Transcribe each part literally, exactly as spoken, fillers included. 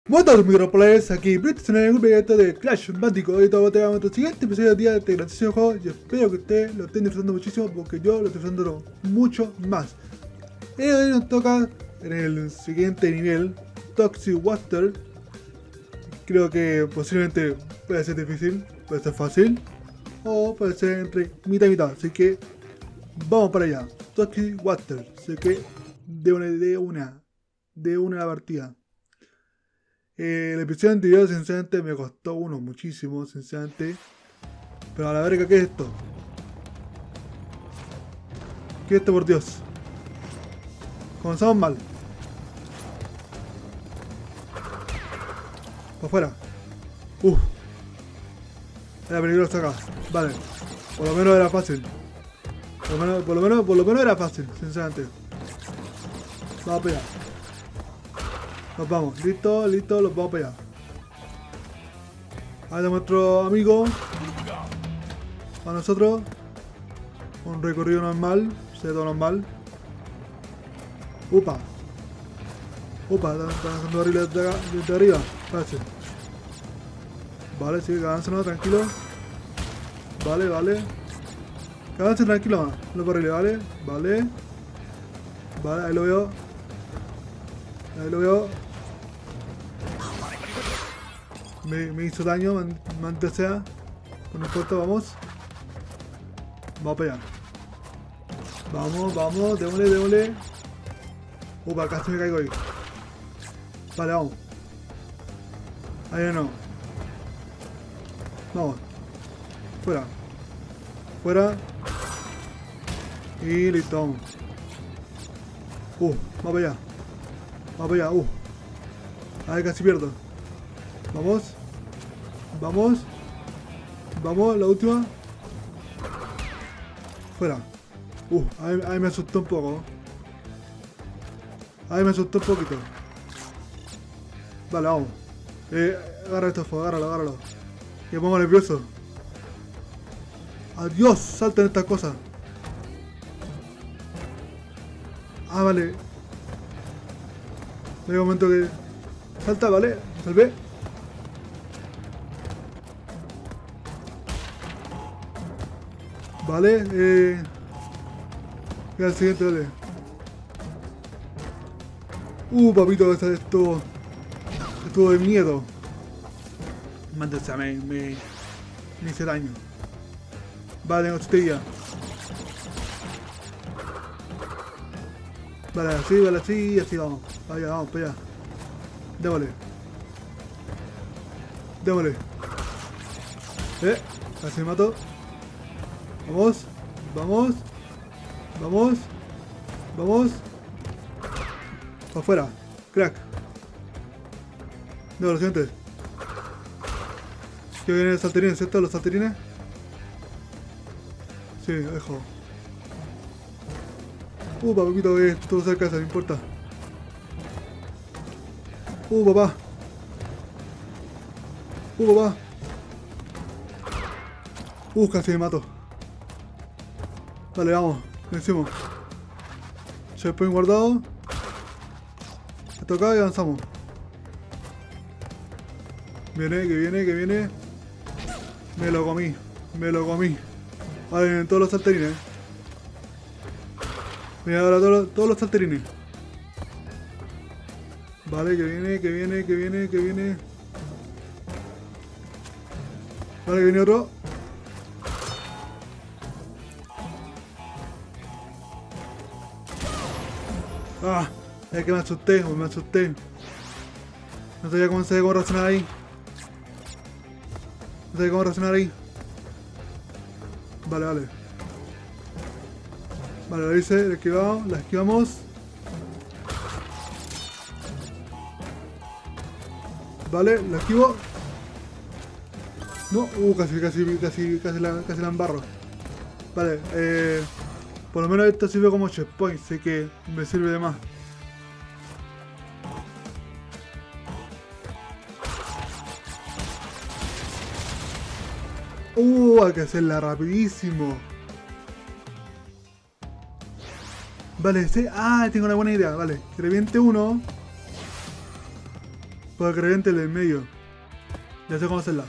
Buenas microplayers, aquí Brits en el proyecto de Crash Bandicoot. Hoy te a nuestro siguiente episodio del día de este grandísimo juego y espero que ustedes lo estén disfrutando muchísimo porque yo lo estoy disfrutando mucho más. Y hoy nos toca en el siguiente nivel, Toxic Water. Creo que posiblemente puede ser difícil, puede ser fácil o puede ser entre mitad y mitad, así que vamos para allá. Toxic Water, así que de una, de una, de una la partida. Eh, el episodio anterior sinceramente me costó uno muchísimo, sinceramente. Pero a la verga, ¿qué es esto? ¿Qué es esto, por Dios? Comenzamos mal. Para afuera. Uff. Era peligroso acá. Vale. Por lo menos era fácil. Por lo menos, por lo menos, por lo menos era fácil, sinceramente. Vamos para allá. Nos vamos, listo, listo, los vamos para allá. Ahí está nuestro amigo. A nosotros. Un recorrido normal, se todo normal. Upa. Upa, están haciendo barriles desde, desde arriba, parece. Vale, sí, que avancen, tranquilo. Vale, vale. Que avancen tranquilo, los barriles, vale. Vale. Vale, ahí lo veo. Ahí lo veo. Me, me hizo daño, mantes sea. Pues no importa, vamos. Vamos para allá. Vamos, vamos, démosle, démosle. Upa, casi me caigo ahí. Vale, vamos. Ahí no. Vamos. Fuera. Fuera. Y listo, vamos. Uh, vamos para allá. Vamos para allá, uh. A ver, casi pierdo. Vamos. Vamos. Vamos, la última. Fuera. Uh, ahí, ahí me asustó un poco. Ahí me asustó un poquito. Vale, vamos. Eh, agarra esto, agárralo, agárralo. Que me pongo nervioso. Adiós, salten estas cosas. Ah, vale. Hay un momento que... Salta, vale. Salvé. Vale, eh... Voy al siguiente, dale. Uh, papito, esto estuvo... Estuvo de miedo. Mándese, me, me... Me hice daño. Vale, hostia. Vale, así, vale, así, así vamos. Vaya, vamos, para allá. Démosle. Démosle. Eh, casi me mato. Vamos, vamos, vamos, vamos. Para afuera, crack. No, lo siguiente. ¿Qué vienen los salterines, cierto? Los salterines. Sí, dejo. Uh, papito, que todo cerca, no importa. Uh, papá. Uh, papá. Uh, casi me mato. Vale, vamos, vencimos. Checkpoint guardado. Esto acá y avanzamos. Viene, que viene, que viene. Me lo comí, me lo comí. Vale, vienen todos los salterines. Mira ahora todos, todos los salterines. Vale, que viene, que viene, que viene, que viene. Vale, que viene otro. Ah, es que me asusté, me asusté. No sabía cómo, sabía cómo reaccionar ahí. No sabía cómo reaccionar ahí. Vale, vale. Vale, lo hice, la esquivamos, la esquivamos. Vale, la esquivo. No, uh, casi, casi, casi, casi la, casi la embarro. Vale, eh... por lo menos esto sirve como checkpoint, así que me sirve de más. Uh, hay que hacerla rapidísimo. Vale, sí. Ah, tengo una buena idea. Vale, que reviente uno. Por el creyente del medio. Ya sé cómo hacerla.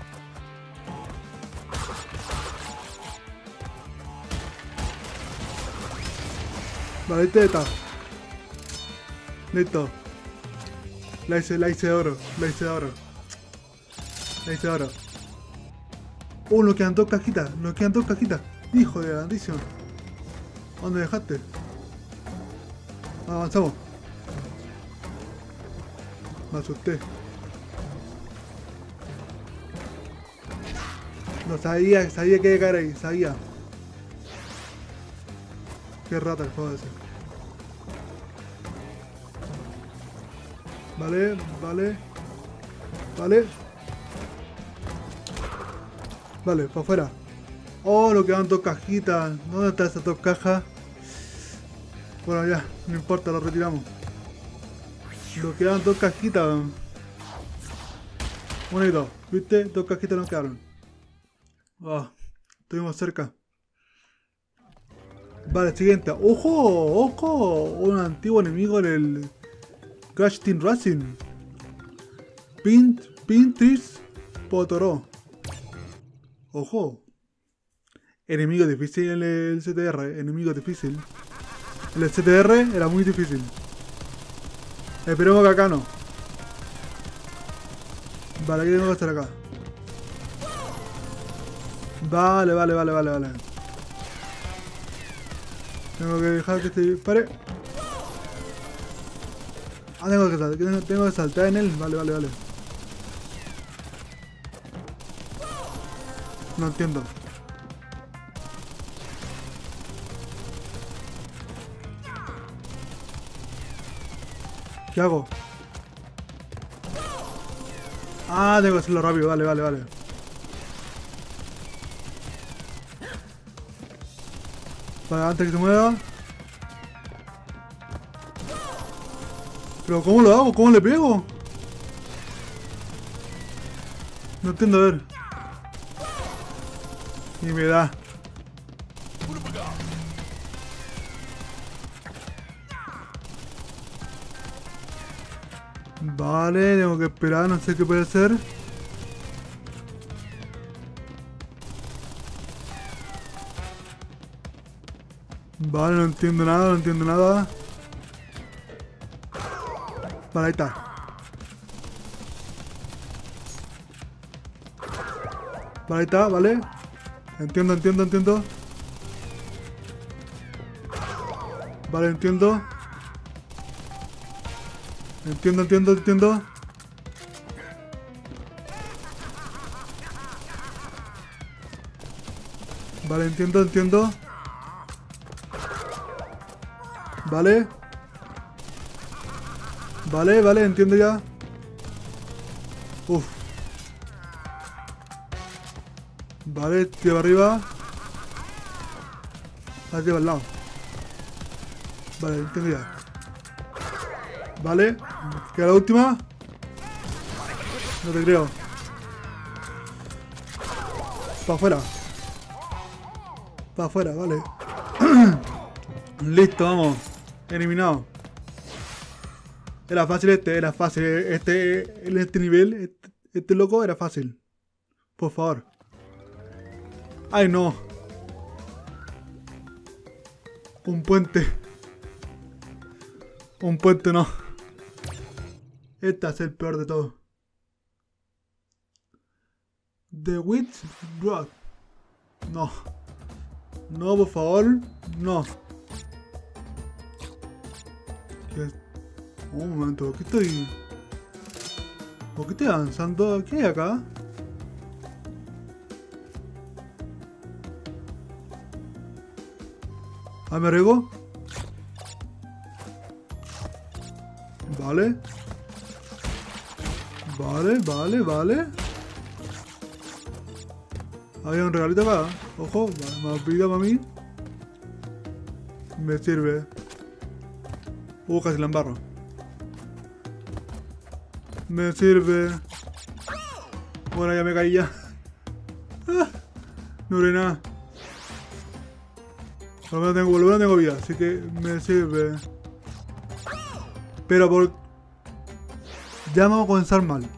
Vale, ahí está. Listo. La hice, la hice de oro. La hice de oro. La hice de oro. Uh, nos quedan dos cajitas. Nos quedan dos cajitas. Hijo de grandísimo. ¿Dónde dejaste? Avanzamos. Me asusté. No sabía, sabía que iba a caer ahí, sabía. Qué rata el juego ese. Vale, vale. Vale. Vale, para afuera. Oh, nos quedan dos cajitas. ¿Dónde están esas dos cajas? Bueno, ya, no importa, lo retiramos. Nos quedan dos cajitas. Una y dos, ¿viste? Dos cajitas nos quedaron. Oh, estuvimos cerca. Vale, siguiente. ¡Ojo! ¡Ojo! Un antiguo enemigo del Crash Team Racing. Pint, Pintris Potoro. ¡Ojo! Enemigo difícil en el C T R. Enemigo difícil. En el C T R era muy difícil. Esperemos que acá no. Vale, ¿qué tengo que hacer acá? Vale, vale, vale, vale, vale. Tengo que dejar que se dispare. Ah, tengo que, sal tengo, tengo que saltar en él. Vale, vale, vale. No entiendo. ¿Qué hago? Ah, tengo que hacerlo rápido. Vale, vale, vale. Vale, antes que se mueva. Pero ¿cómo lo hago? ¿Cómo le pego? No entiendo, a ver. Y me da. Vale, tengo que esperar, no sé qué puede hacer. Vale, no entiendo nada, no entiendo nada. Vale, ahí está. Vale, ahí está, vale. Entiendo, entiendo, entiendo. Vale, entiendo. Entiendo, entiendo, entiendo. Vale, entiendo, entiendo. Vale. Vale, vale, entiendo ya. Uf. Vale, tío, arriba. Aquí al lado. Vale, entiendo ya. Vale. Queda la última. No te creo. Para afuera. Para afuera, vale. Listo, vamos. Eliminado. Era fácil este, era fácil. Este, en este nivel, este, este loco era fácil. Por favor. Ay, no. Un puente. Un puente no. Este es el peor de todo. The Witch Rock. No. No, por favor. No. ¿Qué? Un momento, ¿qué estoy? ¿Por qué estoy avanzando? ¿Qué hay acá? Ah, me arriesgo. Vale. Vale, vale, vale. Había un regalito acá. Ojo, más vida para mí. Me sirve. Uh, casi la embarro. Me sirve. Bueno, ya me caí ya. Ah, no haré nada. Por lo menos tengo, por lo menos tengo vida, así que me sirve. Pero por... Ya vamos a comenzar mal.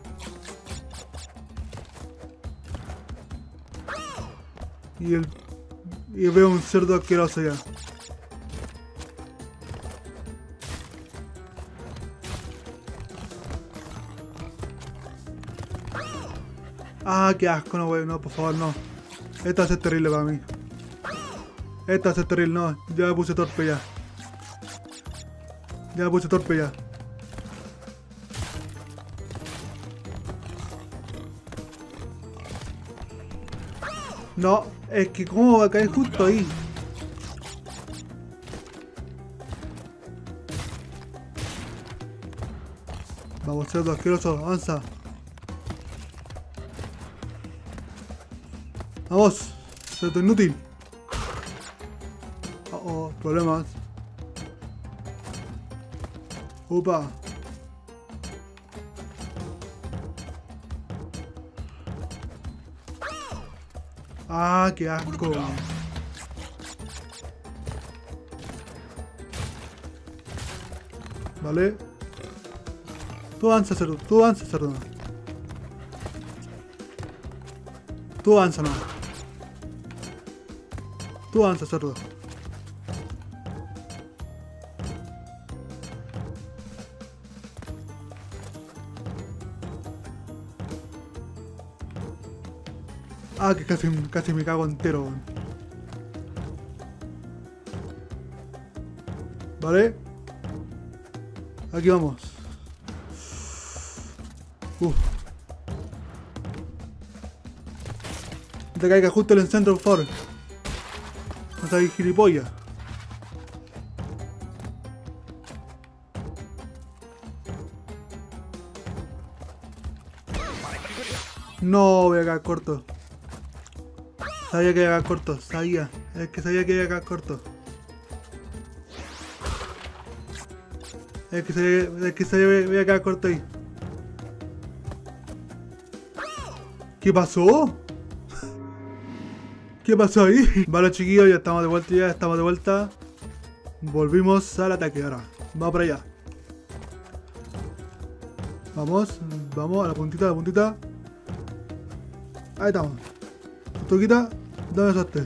Y, el, y veo un cerdo asqueroso ya. Ah, qué asco, no, güey, no, por favor, no. Esta va a ser terrible para mí. Esta va a ser terrible, no. Ya me puse torpe ya. Ya me puse torpe ya. No, es que cómo va a caer justo ahí. Vamos, cerdo asqueroso, avanza. Vamos, cerdo inútil. Oh, oh, problemas. Upa. Ah, qué asco. Vale. Tú avanza, cerdo. Tú avanza, cerdo. Tú avanza, no. Tú avanza, cerdo. Ah, que casi, casi me cago entero. Vale. Aquí vamos. Uf. No te caiga justo en el centro, por favor. No seas gilipollas. No, voy a caer corto. Sabía que iba a quedar corto, sabía. Es que sabía que iba a quedar corto. Es que sabía, es que sabía que iba a quedar corto ahí. ¿Qué pasó? ¿Qué pasó ahí? Vale, chiquillos, ya estamos de vuelta, ya estamos de vuelta. Volvimos al ataque ahora. Vamos para allá. Vamos, vamos a la puntita, a la puntita. Ahí estamos. Tortuguita, dame suerte.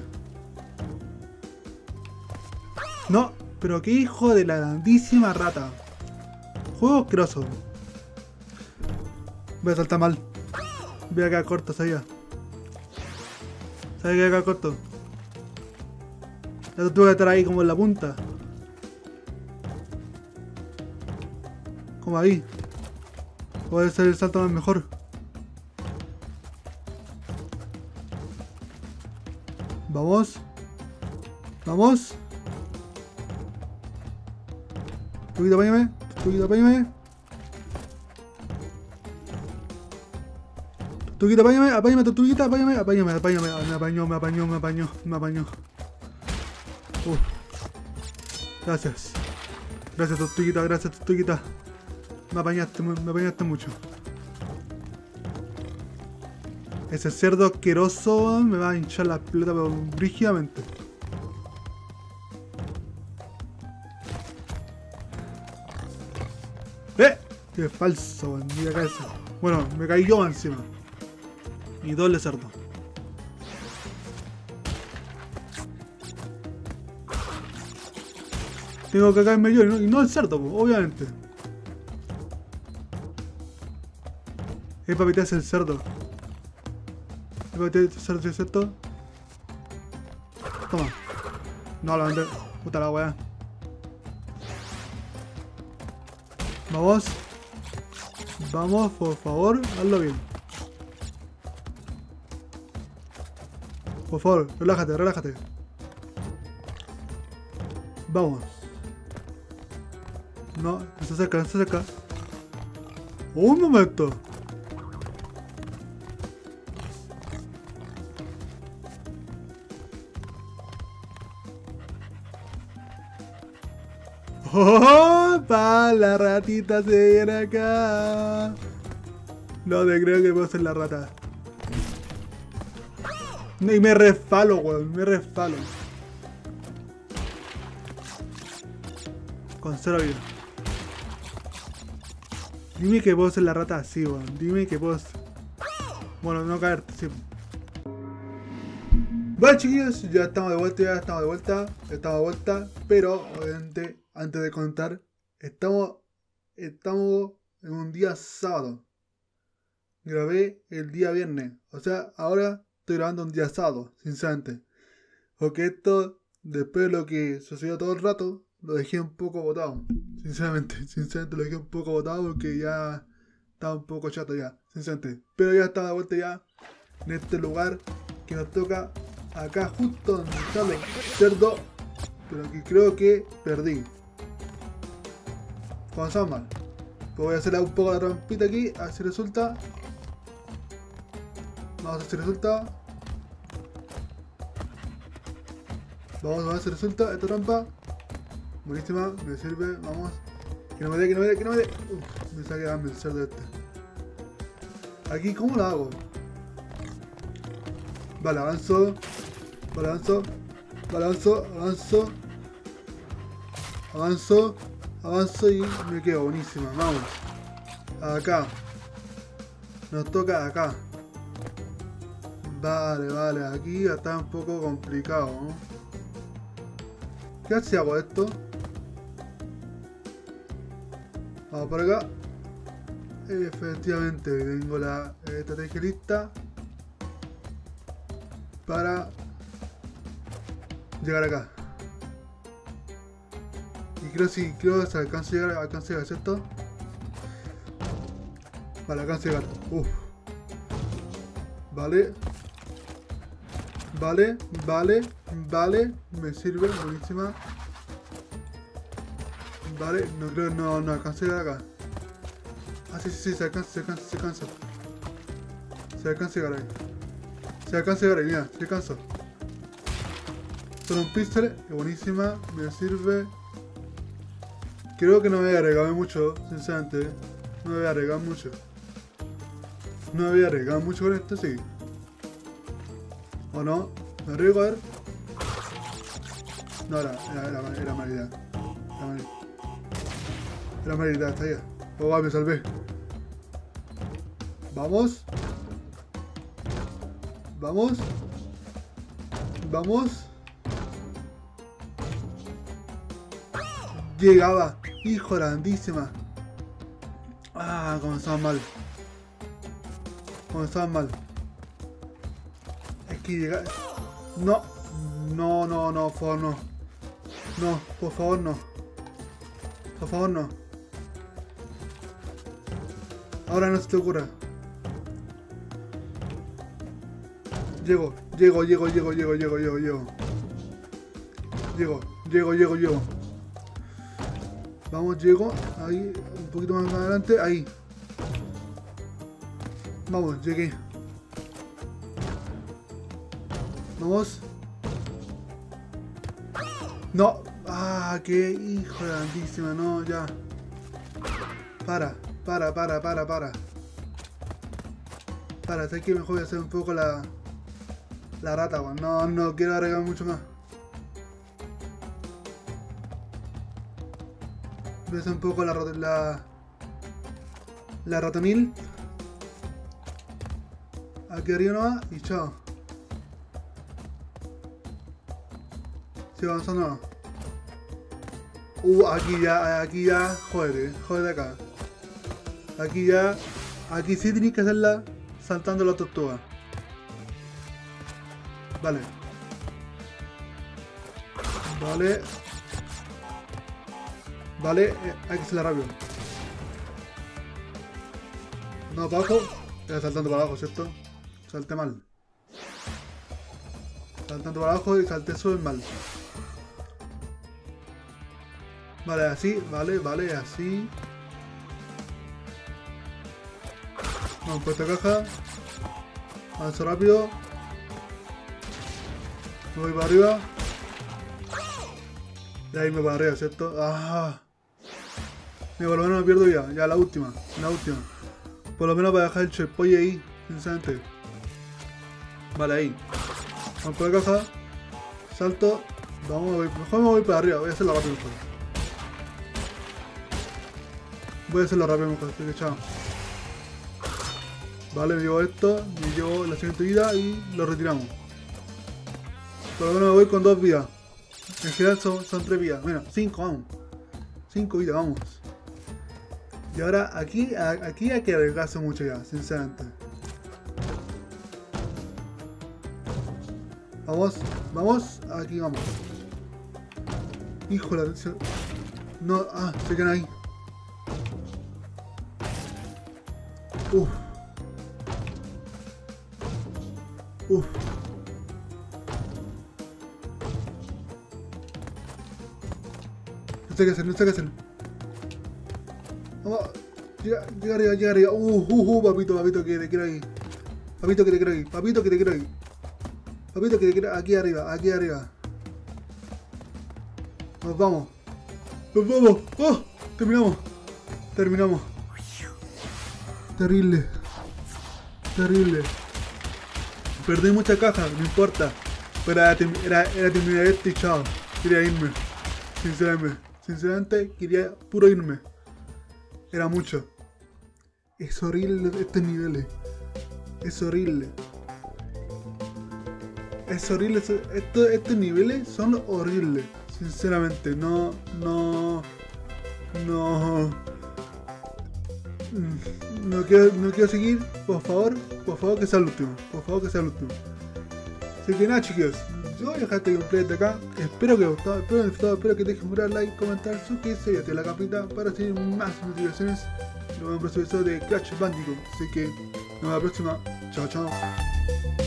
No, pero qué hijo de la grandísima rata. Juego asqueroso. Voy a saltar mal. Voy a quedar corto, sabía. Sabía que iba a quedar corto. La tortuga estar ahí como en la punta. Como ahí. Puede ser el salto más mejor. Vamos. Vamos. Tortuguita, apáñame. Tortuguita, apáñame. Tortuguita, apáñame. Apáñame, tortuguita, apáñame. Apáñame, apáñame. Me apañó, me apañó, me apañó, me apañó. Uf. Gracias. Gracias, tortuguita, gracias, tortuguita. Me apañaste, me, me apañaste mucho. Ese cerdo asqueroso me va a hinchar la pelota pero brígidamente. ¡Eh! ¡Qué falso! En mi cabeza. Bueno, me caí yo encima. Y doble cerdo. Tengo que caerme yo y no, y no el cerdo, obviamente. Es para meterse el cerdo. Es para meterse el cerdo, ¿cierto? Toma. No, la vendé. Puta la weá. Vamos. Vamos, por favor, hazlo bien. Por favor, relájate, relájate. Vamos. No, no se acerca, no se acerca. Un momento. ¡Oh! ¡Pa! La ratita se viene acá. No te creo que puedo ser la rata. Y me resfalo, weón. Me resfalo. Con cero vida. Dime que puedo ser la rata así, weón. Dime que puedo ser... Bueno, no caerte, sí. Bueno, chiquillos, ya estamos de vuelta, ya estamos de vuelta. Estamos de vuelta, pero obviamente, antes de contar, estamos, estamos en un día sábado. Grabé el día viernes. O sea, ahora estoy grabando un día sábado, sinceramente. Porque esto, después de lo que sucedió todo el rato, lo dejé un poco botado. Sinceramente, sinceramente lo dejé un poco botado porque ya estaba un poco chato ya, sinceramente. Pero ya estaba de vuelta ya en este lugar que nos toca acá justo donde están los cerdos. Pero que creo que perdí. Comenzamos mal. Pues voy a hacer un poco la trampita aquí, a ver si resulta. Vamos a ver si resulta. Vamos a ver si resulta esta trampa. Buenísima, me sirve, vamos. Que no me dé, que no me dé, que no me dé. Uf, me saqué hambre el cerdo este. Aquí, ¿cómo lo hago? Vale, avanzo. Vale, avanzo. Vale, avanzo, avanzo. Avanzo. Avanzo y me quedo, buenísima, vamos. Acá. Nos toca acá. Vale, vale, aquí está un poco complicado, ¿no? ¿Qué hace hago esto? Vamos por acá. Efectivamente, tengo la estrategia lista para llegar acá. Y creo si creo que alcance a llegar, alcance a llegar, ¿cierto? Vale, alcance a llegar. Uf. Vale. Vale, vale, vale. Me sirve, buenísima. Vale, no creo que no, no alcance a llegar acá. Ah, sí, sí, sí, se alcanza, se alcanza, se alcanza. Se alcanza a llegar ahí. Se alcanza a llegar ahí, mira, se alcanza. Solo un píxel, buenísima, me sirve. Creo que no me voy a arriesgar mucho, sinceramente. No me voy a arriesgar mucho. No me voy a arriesgar mucho con esto, sí. ¿O no? ¿Me arriesgo a ver? No, era, era, era, era mala idea. Era mala, era mala idea, está ya. Oh, me salvé. Vamos. Vamos. Vamos. Llegaba. Hijo grandísima. Ah, comenzaba mal. Comenzaba mal. Es que llega. No. No, no, no, por favor, no. No, por favor, no. Por favor, no. Ahora no se te ocurra. Llego, llego, llego, llego, llego, llego, llego, llego. Llego, llego, llego, llego. Vamos, llego. Ahí, un poquito más adelante. Ahí. Vamos, llegué. Vamos. No. Ah, qué hijo de grandísima. No, ya. Para. Para, para, para, para. Para, sé que mejor voy a hacer un poco la... La rata, weón. No, no quiero agregar mucho más. Voy a hacer un poco la... La, la ratonil. Aquí arriba nomás y chao. Sigo avanzando. Uh, aquí ya, aquí ya. Jódete, jódete acá. Aquí ya, aquí sí tenéis que hacerla saltando la tortuga. Vale. Vale. Vale, eh, hay que hacerla rápido. No, para abajo. Ya saltando para abajo, ¿cierto? Salté mal. Saltando para abajo y salté súper mal. Vale, así, vale, vale, así. Vamos por esta caja. Avanzo rápido. Me voy para arriba. Y ahí me voy para arriba, ¿cierto? ¡Ah! Mira, por lo menos me pierdo ya. Ya la última. La última. Por lo menos para dejar el checkpoint ahí. Sinceramente. Vale, ahí. Vamos por la caja. Salto. Vamos, mejor me voy para arriba. Voy a hacerlo rápido. Voy a hacerlo rápido mejor, así que chao. Vale, me llevo esto, me llevo la siguiente vida y lo retiramos. Por lo menos me voy con dos vidas. En general son, son tres vidas. Bueno, cinco, vamos. Cinco vidas, vamos. Y ahora aquí, a, aquí hay que arriesgarse mucho ya, sinceramente. Vamos, vamos, aquí vamos. Híjole, se... no, ah, se quedan ahí. Uf. Uf. No sé qué hacer, no sé qué hacer. Vamos, llega, llega arriba, llega arriba. Uh, uh, uh, papito, papito, que te quiero ahí. Papito, que te quiero ahí, papito, que te quiero ahí. Papito, que te quiero aquí arriba, aquí arriba. Nos vamos. Nos vamos. Oh, terminamos. Terminamos. Terrible. Terrible. Perdí mucha caja, no importa. Pero era, era, era terminar esto y chao. Quería irme. Sinceramente. Sinceramente, quería puro irme. Era mucho. Es horrible estos niveles. Es horrible. Es horrible. Estos, estos niveles son horribles. Sinceramente, no, no, no, no quiero, no quiero seguir. Por favor, por favor que sea el último. Por favor que sea el último. Así que nada, chicos, yo voy a dejar este gameplay de acá. Espero que os gustado, espero que os gustado, espero que dejen un like, comentar, suscribirse y activar la campita para recibir más notificaciones. Nos vemos en el próximo episodio de Crash Bandicoot. Así que nos vemos la próxima. Chao, chao.